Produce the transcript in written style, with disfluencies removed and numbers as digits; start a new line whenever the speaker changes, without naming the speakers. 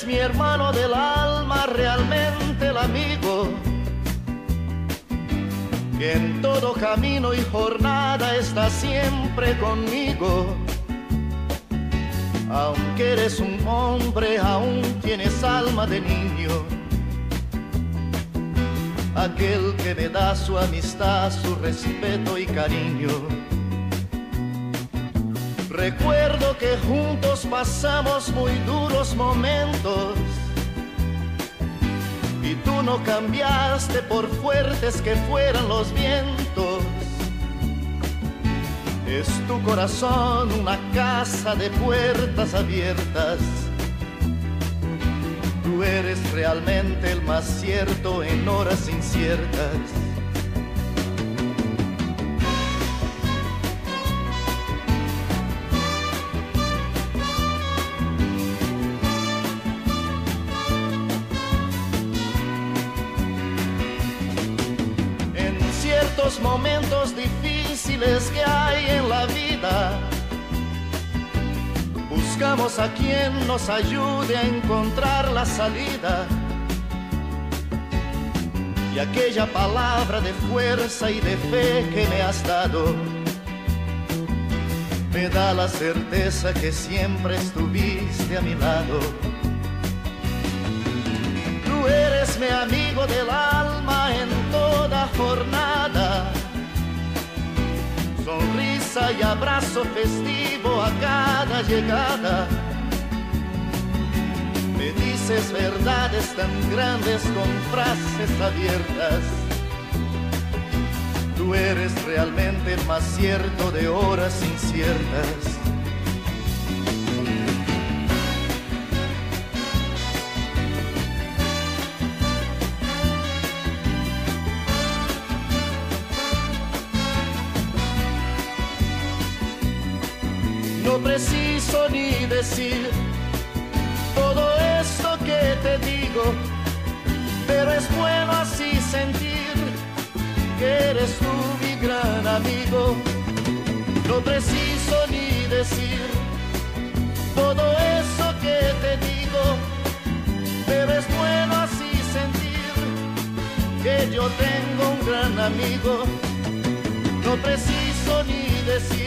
mi hermano del alma, realmente el amigo, que en todo camino y jornada está siempre conmigo. Aunque eres un hombre, aún tienes alma de niño. Aquel que me da su amistad, su respeto y cariño. Recuerdo que juntos pasamos muy duros momentos y tú no cambiaste por fuertes que fueran los vientos. Es tu corazón una casa de puertas abiertas. Tú eres realmente el más cierto en horas inciertas. En ciertos momentos difíciles que hay en la vida, buscamos a quien nos ayude a encontrar la salida. Y aquella palabra de fuerza y de fe que me has dado me da la certeza que siempre estuviste a mi lado. Tú eres mi amigo del alma en toda jornada. Sonrisa y abrazo festivo a cada llegada. Me dices verdades tan grandes con frases abiertas. Tú eres realmente el más cierto de horas inciertas. No preciso ni decir todo esto que te digo, pero es bueno así sentir que eres tú mi gran amigo. No preciso ni decir todo eso que te digo, pero es bueno así sentir que yo tengo un gran amigo. No preciso ni decir